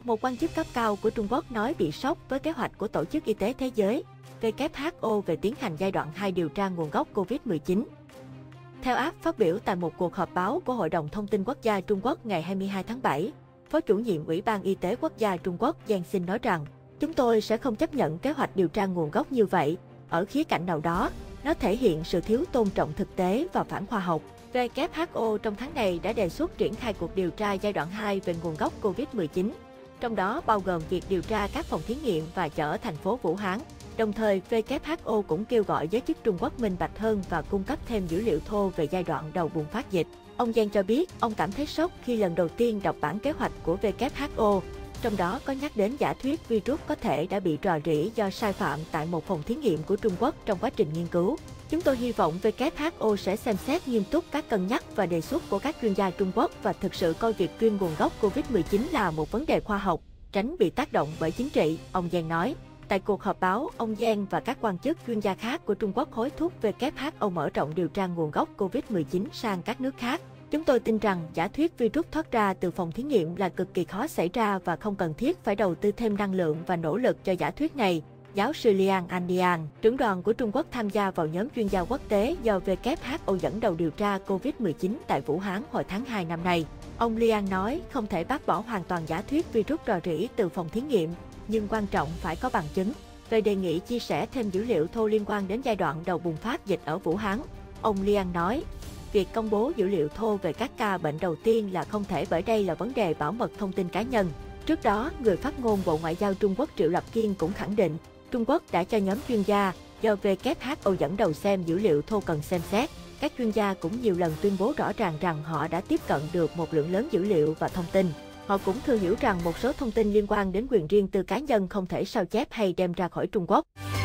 Một quan chức cấp cao của Trung Quốc nói bị sốc với kế hoạch của Tổ chức Y tế Thế giới (WHO) về tiến hành giai đoạn 2 điều tra nguồn gốc Covid-19. Theo phát biểu tại một cuộc họp báo của Hội đồng Thông tin Quốc gia Trung Quốc ngày 22 tháng 7, Phó chủ nhiệm Ủy ban Y tế Quốc gia Trung Quốc Giang Xin nói rằng, chúng tôi sẽ không chấp nhận kế hoạch điều tra nguồn gốc như vậy. Ở khía cạnh nào đó, nó thể hiện sự thiếu tôn trọng thực tế và phản khoa học. WHO trong tháng này đã đề xuất triển khai cuộc điều tra giai đoạn 2 về nguồn gốc Covid-19, trong đó bao gồm việc điều tra các phòng thí nghiệm và chợ thành phố Vũ Hán. Đồng thời, WHO cũng kêu gọi giới chức Trung Quốc minh bạch hơn và cung cấp thêm dữ liệu thô về giai đoạn đầu bùng phát dịch. Ông Giang cho biết ông cảm thấy sốc khi lần đầu tiên đọc bản kế hoạch của WHO, trong đó có nhắc đến giả thuyết virus có thể đã bị rò rỉ do sai phạm tại một phòng thí nghiệm của Trung Quốc trong quá trình nghiên cứu. Chúng tôi hy vọng WHO sẽ xem xét nghiêm túc các cân nhắc và đề xuất của các chuyên gia Trung Quốc và thực sự coi việc truy nguồn gốc Covid-19 là một vấn đề khoa học, tránh bị tác động bởi chính trị, ông Giang nói. Tại cuộc họp báo, ông Giang và các quan chức chuyên gia khác của Trung Quốc hối thúc WHO mở rộng điều tra nguồn gốc Covid-19 sang các nước khác. Chúng tôi tin rằng giả thuyết virus thoát ra từ phòng thí nghiệm là cực kỳ khó xảy ra và không cần thiết phải đầu tư thêm năng lượng và nỗ lực cho giả thuyết này. Giáo sư Liang Andian, trưởng đoàn của Trung Quốc tham gia vào nhóm chuyên gia quốc tế do WHO dẫn đầu điều tra Covid-19 tại Vũ Hán hồi tháng 2 năm nay. Ông Liang nói không thể bác bỏ hoàn toàn giả thuyết virus rò rỉ từ phòng thí nghiệm, nhưng quan trọng phải có bằng chứng. Về đề nghị chia sẻ thêm dữ liệu thô liên quan đến giai đoạn đầu bùng phát dịch ở Vũ Hán, ông Liang nói, việc công bố dữ liệu thô về các ca bệnh đầu tiên là không thể bởi đây là vấn đề bảo mật thông tin cá nhân. Trước đó, người phát ngôn Bộ Ngoại giao Trung Quốc Triệu Lập Kiên cũng khẳng định, Trung Quốc đã cho nhóm chuyên gia do WHO dẫn đầu xem dữ liệu thô cần xem xét. Các chuyên gia cũng nhiều lần tuyên bố rõ ràng rằng họ đã tiếp cận được một lượng lớn dữ liệu và thông tin. Họ cũng thừa hiểu rằng một số thông tin liên quan đến quyền riêng tư cá nhân không thể sao chép hay đem ra khỏi Trung Quốc.